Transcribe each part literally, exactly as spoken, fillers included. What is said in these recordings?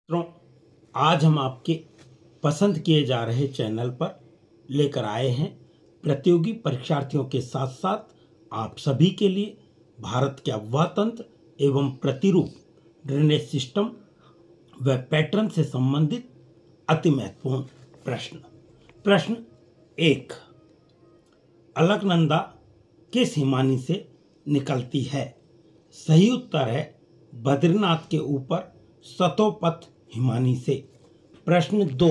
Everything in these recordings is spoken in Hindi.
मित्रों, आज हम आपके पसंद किए जा रहे चैनल पर लेकर आए हैं प्रतियोगी परीक्षार्थियों के साथ साथ आप सभी के लिए भारत के अफवाह तंत्र एवं प्रतिरूप ड्रेनेज सिस्टम व पैटर्न से संबंधित अति महत्वपूर्ण प्रश्न। प्रश्न एक, अलकनंदा किस हिमानी से निकलती है? सही उत्तर है बद्रीनाथ के ऊपर सतोपथ हिमानी से। प्रश्न दो,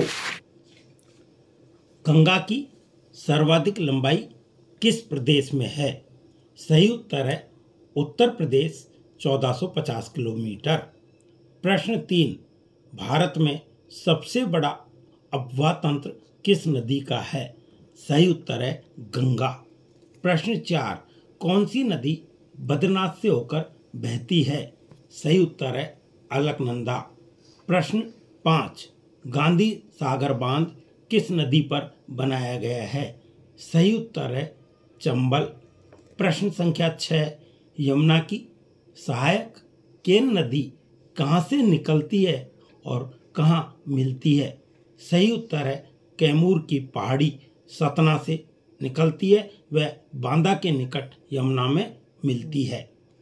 गंगा की सर्वाधिक लंबाई किस प्रदेश में है? सही उत्तर है उत्तर प्रदेश चौदह सौ पचास किलोमीटर। प्रश्न तीन, भारत में सबसे बड़ा अफवाह तंत्र किस नदी का है? सही उत्तर है गंगा। प्रश्न चार, कौन सी नदी बद्रीनाथ से होकर बहती है? सही उत्तर है अलकनंदा। प्रश्न पाँच, गांधी सागर बांध किस नदी पर बनाया गया है? सही उत्तर है चंबल। प्रश्न संख्या छः, यमुना की सहायक केन नदी कहाँ से निकलती है और कहाँ मिलती है? सही उत्तर है कैमूर की पहाड़ी सतना से निकलती है, वह बांदा के निकट यमुना में मिलती है।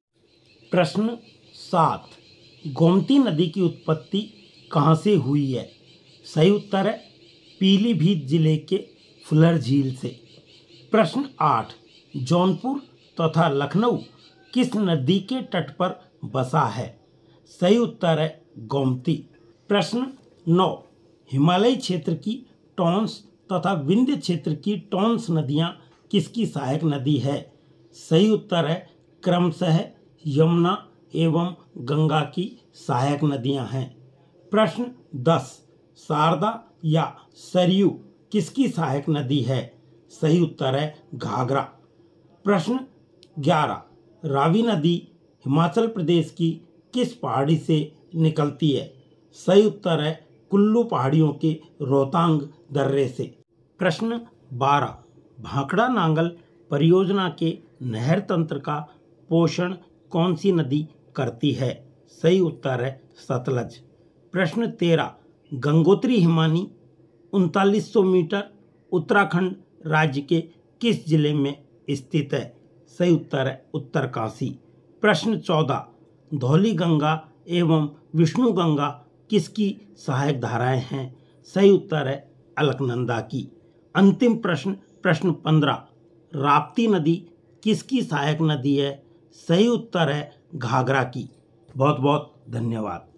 प्रश्न सात, गोमती नदी की उत्पत्ति कहाँ से हुई है? सही उत्तर है पीलीभीत जिले के फुलर झील से। प्रश्न आठ, जौनपुर तथा लखनऊ किस नदी के तट पर बसा है? सही उत्तर है गोमती। प्रश्न नौ, हिमालयी क्षेत्र की टॉन्स तथा विंध्य क्षेत्र की टॉन्स नदियाँ किसकी सहायक नदी है? सही उत्तर है क्रमशः यमुना एवं गंगा की सहायक नदियां हैं। प्रश्न दस, शारदा या सरयू किसकी सहायक नदी है? सही उत्तर है घाघरा। प्रश्न ग्यारह, रावी नदी हिमाचल प्रदेश की किस पहाड़ी से निकलती है? सही उत्तर है कुल्लू पहाड़ियों के रोहतांग दर्रे से। प्रश्न बारह, भाखड़ा नांगल परियोजना के नहर तंत्र का पोषण कौन सी नदी करती है? सही उत्तर है सतलज। प्रश्न तेरह, गंगोत्री हिमानी उनतालीस सौ मीटर उत्तराखंड राज्य के किस जिले में स्थित है? सही उत्तर है उत्तरकाशी। प्रश्न चौदह, धौली गंगा एवं विष्णु गंगा किसकी सहायक धाराएं हैं? सही उत्तर है अलकनंदा की। अंतिम प्रश्न प्रश्न पंद्रह, राप्ती नदी किसकी सहायक नदी है? सही उत्तर है घाघरा की। बहुत बहुत धन्यवाद।